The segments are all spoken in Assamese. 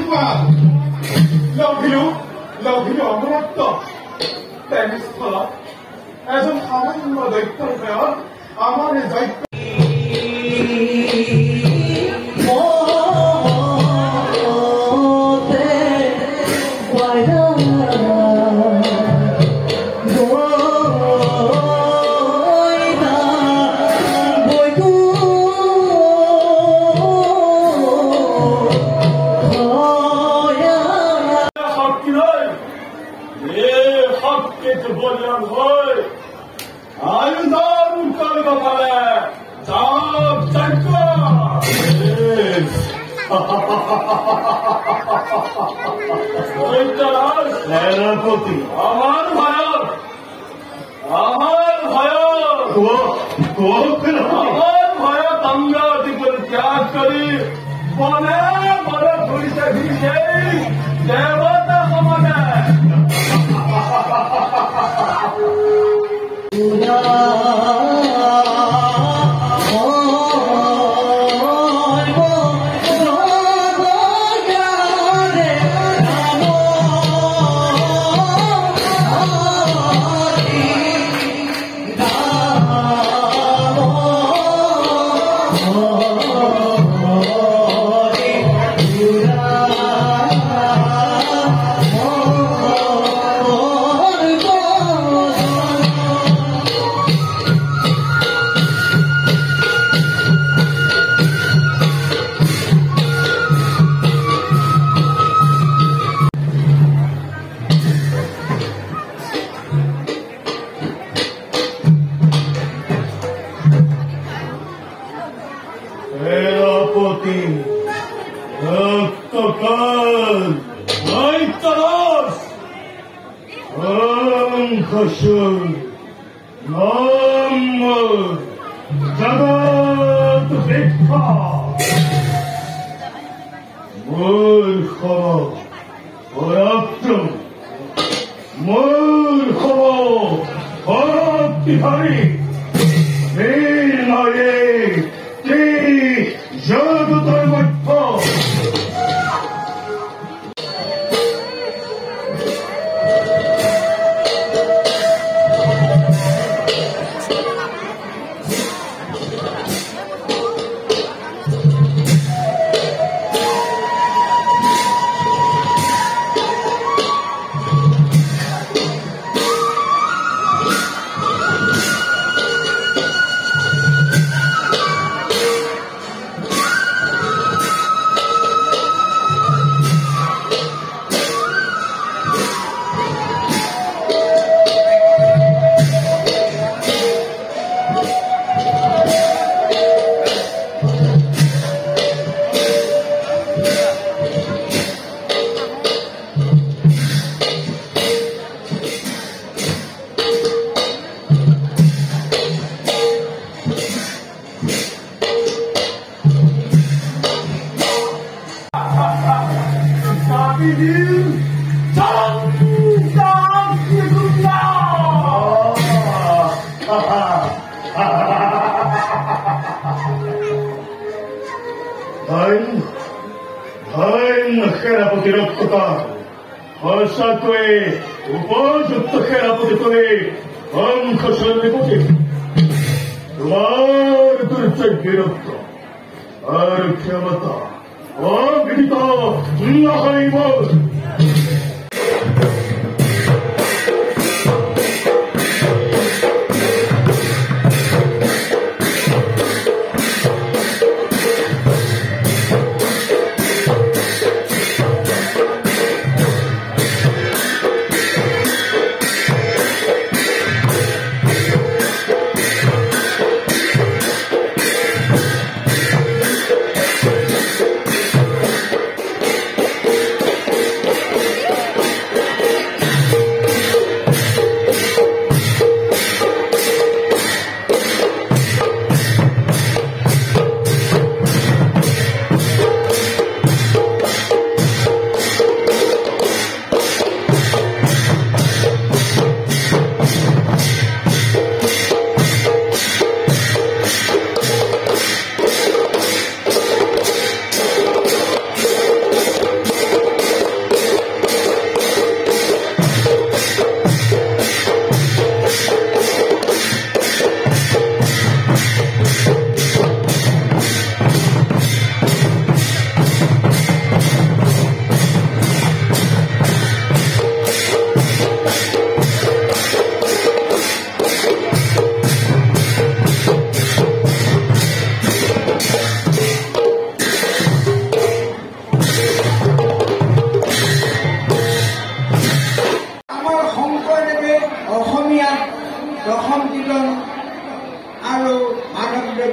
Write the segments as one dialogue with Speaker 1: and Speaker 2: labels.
Speaker 1: 여기 아무것도 땡스터 에서 하는 거도 있다면 아마는 저
Speaker 2: सेनापति
Speaker 1: আমার ভয় গঙ্গা জীবন ত্যাগ করি বনে বড় ঘুরিতে ঘুরিতে দেবতা সমানে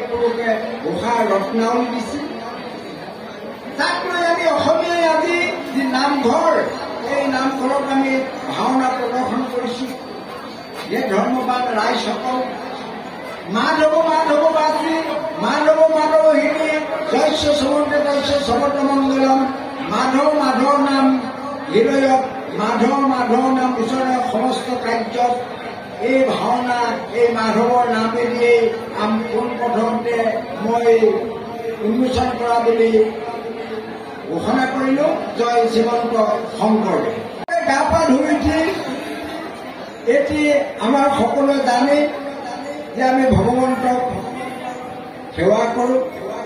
Speaker 2: পুৰুষে ঘোষা ৰত্নাৱলী দিছিল। তাক লৈ আমি অসমীয়াই আজি যি নামঘৰ, এই নামঘৰত আমি ভাওনা প্ৰদৰ্শন কৰিছোঁ। এই ধৰ্মবান ৰাইজসকল মাধৱ মাধৱ বাচি মাধৱ মাধৱ হিৰি জয়স্য সমন্তে তস্য সমন্ত মংগলম মাধৱ মাধৱ নাম হৃদয়ত মাধৱ মাধৱ নাম ঈশ্বৰে সমস্ত কাৰ্যত এই ভাওনা এই মাধৱৰ নামেদিয়েই পোনপ্ৰথমতে মই উন্মোচন কৰা বুলি ঘোষণা কৰিলোঁ। জয় শ্ৰীমন্ত শংকৰদেৱ। গা পা ধুই উঠি এটি আমাৰ সকলোৱে জানে যে আমি ভগৱন্তক সেৱা কৰোঁ,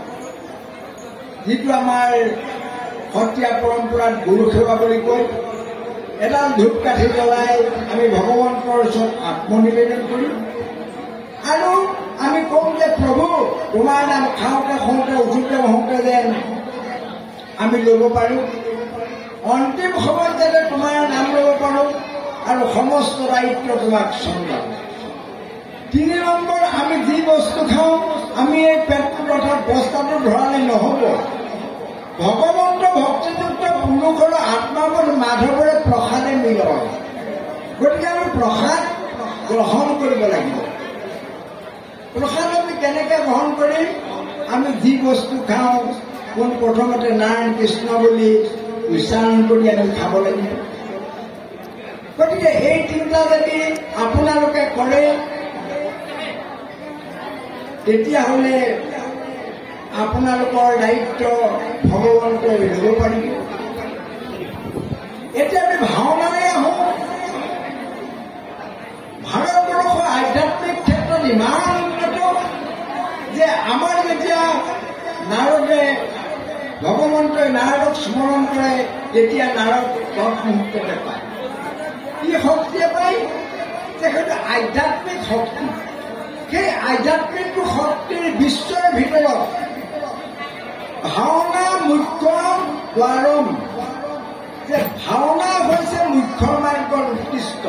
Speaker 2: যিটো আমাৰ সত্ৰীয়া পৰম্পৰাত গুৰু সেৱা বুলি কয়। এডাল ধূপকাঠি জ্বলাই আমি ভগৱন্তৰ ওচৰত আত্মনিবেদন কৰিম আৰু আমি কম যে প্ৰভু তোমাৰ নাম খাওঁতে খাওঁতে উঠোতে বহোঁতে যেন আমি ল'ব পাৰোঁ, অন্তিম সময়ত যাতে তোমাৰ নাম ল'ব পাৰোঁ আৰু সমস্ত দায়িত্ব তোমাক চম্ভাল। 3 নম্বৰ, আমি যি বস্তু খাওঁ আমি এই পেটটো তথা বস্তাটো ধৰালে নহ'ব। ভগৱন্ত ভক্তিযুক্ত পুৰুষৰ আত্মাবোৰ মাধৱৰে প্ৰসাদে মিলয়। গতিকে আমি প্ৰসাদ গ্ৰহণ কৰিব লাগিব। প্ৰসাদ আমি কেনেকৈ গ্ৰহণ কৰিম? আমি যি বস্তু খাওঁ পোনপ্ৰথমতে নাৰায়ণ কৃষ্ণ বুলি উচ্চাৰণ কৰি আমি খাব লাগিব। গতিকে এই চিন্তা যদি আপোনালোকে কৰে তেতিয়াহ'লে আপোনালোকৰ দায়িত্ব ভগৱন্তই ল'ব পাৰিব। এতিয়া আমি ভাওনালৈ আহোঁ। ভাৰতবৰ্ষ আধ্যাত্মিক ক্ষেত্ৰত ইমান উন্নত যে আমাৰ যেতিয়া নাৰদে ভগৱন্তই নাৰদক স্মৰণ কৰে তেতিয়া নাৰদ মুক্ততে পায়। কি শক্তিয়ে পায়? তেখেতে আধ্যাত্মিক শক্তি। সেই আধ্যাত্মিক শক্তিৰ বিশ্বৰ ভিতৰত ভাওনা মুখ্য দ্বাৰম, যে ভাওনা হৈছে মুখ্য মাৰ্গৰ উৎকৃষ্ট।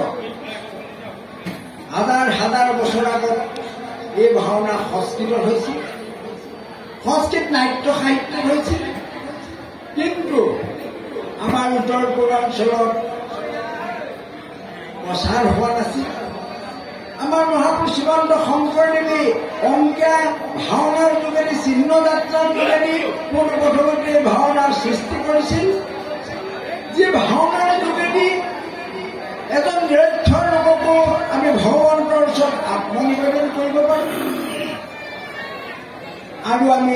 Speaker 2: হাজাৰ হাজাৰ বছৰ আগত এই ভাওনা সংস্কৃতত হৈছিল, সংস্কৃত নাট্য সাহিত্যত হৈছিল। কিন্তু আমাৰ উত্তৰ পূৰ্বাঞ্চলত প্ৰচাৰ হোৱা নাছিল। আমাৰ মহাপুৰুষ শ্ৰীমন্ত শংকৰদেৱে অংকীয়া ভাওনাৰ যোগেদি চিহ্ন যাত্ৰাৰ যোগেদি পোনপ্ৰথমতে ভাওনাৰ সৃষ্টি কৰিছিল। যি ভাওনাৰ যোগেদি এজন নিৰক্ষৰ লোককো আমি ভগৱন্তৰ ওচৰত আত্মনিবেদন কৰিব পাৰোঁ। আৰু আমি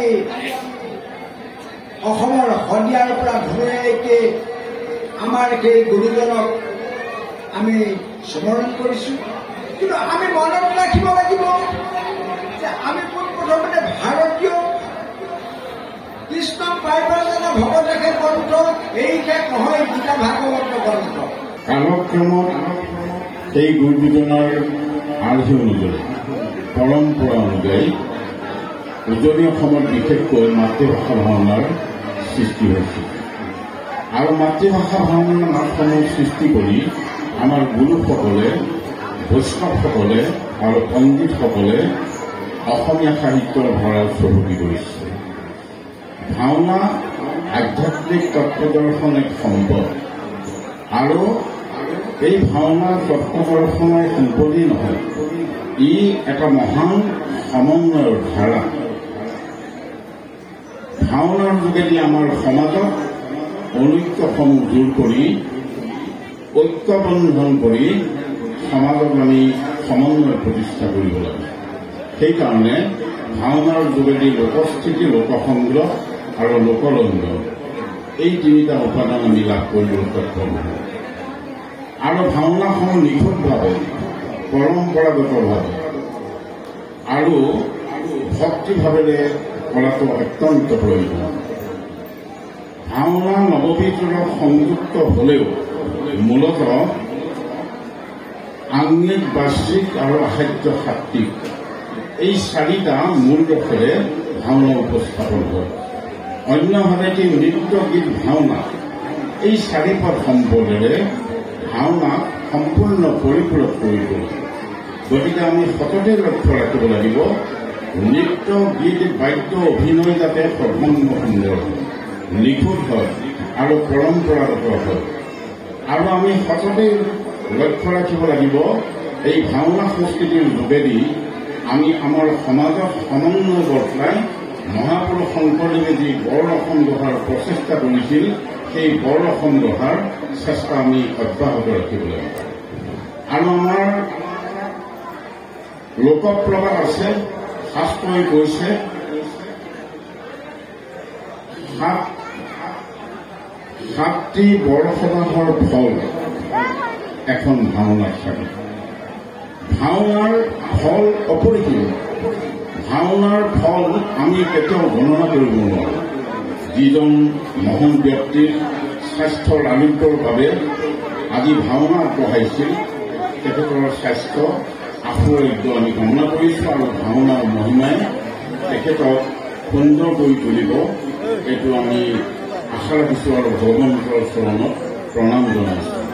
Speaker 2: অসমৰ শদিয়াৰ পৰা ভূঞালৈকে আমাৰ সেই গুৰুজনক আমি স্মৰণ কৰিছোঁ। কিন্তু আমি মনত ৰাখিব লাগিব যে আমি পোনপ্ৰথমতে ভাৰতীয় কৃষ্ণক পাই জনা ভগৱতকে গ্ৰন্থ এইকে কয় গীতা ভাগৱত গ্ৰন্থ।
Speaker 3: কালক্ৰমত এই গুৰুজনাৰ আৰ্হি অনুযায়ী পৰম্পৰা অনুযায়ী উজনি অসমত বিশেষকৈ মাতৃভাষা ভাওনাৰ সৃষ্টি হৈছিল আৰু মাতৃভাষা ভাওনাৰ নাটসমূহ সৃষ্টি কৰি আমাৰ গুৰুসকলে, বৈষ্ণৱসকলে আৰু পণ্ডিতসকলে অসমীয়া সাহিত্যৰ ভঁৰাল চহকী কৰিছে। ভাওনা আধ্যাত্মিক তত্ত্বদৰ্শন এক সম্পদ আৰু এই ভাওনা তত্ত্বদৰ্শনৰ সম্পদেই নহয়, ই এটা মহান সমন্বয়ৰ ধাৰা। ভাওনাৰ যোগেদি আমাৰ সমাজত অনৈক্যসমূহ দূৰ কৰি ঐক্যবন্ধন কৰি সমাজত আমি সমন্বয় প্ৰতিষ্ঠা কৰিব লাগে। সেইকাৰণে ভাওনাৰ যোগেদি লোকস্থিতি, লোকসংগ্ৰহ আৰু লোকৰঞ্জন এই 3টা উপাদান আমি লাভ কৰিবলৈ সক্ষম হওঁ। আৰু ভাওনাসমূহ নিখুঁতভাৱে, পৰম্পৰাগতভাৱে আৰু ভক্তিভাৱেৰে কৰাটো অত্যন্ত প্ৰয়োজন। ভাওনা নৱবিধৰ সংযুক্ত হ'লেও মূলতঃ আংগিক, বাচিক আৰু আসাধ্য সাত্বিক এই 4টা মূল ৰসেৰে ভাওনা উপস্থাপন হয়। অন্যভাৱে কি নৃত্য, গীত, ভাওনা এই 4 পদ সম্পদেৰে ভাওনা সম্পূৰ্ণ পৰিপূৰক কৰি তোলে। গতিকে আমি সততে লক্ষ্য ৰাখিব লাগিব নৃত্য গীত বাদ্য অভিনয় যাতে সৰ্বাংগ সুন্দৰ হয়, নিখুঁত হয় আৰু পৰম্পৰাগত হয়। আৰু আমি সততে লক্ষ্য ৰাখিব লাগিব এই ভাওনা সংস্কৃতিৰ যোগেদি আমি আমাৰ সমাজত সমন্বয় বৰ্তাই মহাপুৰুষ শংকৰদেৱে যি বৰ অসম গঢ়াৰ প্ৰচেষ্টা কৰিছিল সেই বৰ অসম গঢ়াৰ চেষ্টা আমি অব্যাহত ৰাখিব লাগিব। আৰু আমাৰ লোকপ্ৰবাদ আছে, শাস্ত্ৰই কৈছে সাতটি বৰসবাহৰ ফল এখন ভাওনাত থাকে। ভাওনাৰ ফল অপৰিসীম। ভাওনাৰ ফল আমি কেতিয়াও গণনা কৰিব নোৱাৰোঁ। যিজন মহান ব্যক্তিৰ স্বাস্থ্যৰ আৰোগ্যৰ বাবে আজি ভাওনা আগবঢ়াইছিল, তেখেতৰ স্বাস্থ্য আশুআৰোগ্য আমি কামনা কৰিছোঁ আৰু ভাওনাৰ মহিমাই তেখেতক সুন্দৰ কৰি তুলিব, এইটো আমি আশা ৰাখিছোঁ আৰু ভগৱন্তৰ চৰণত প্ৰণাম জনাইছোঁ।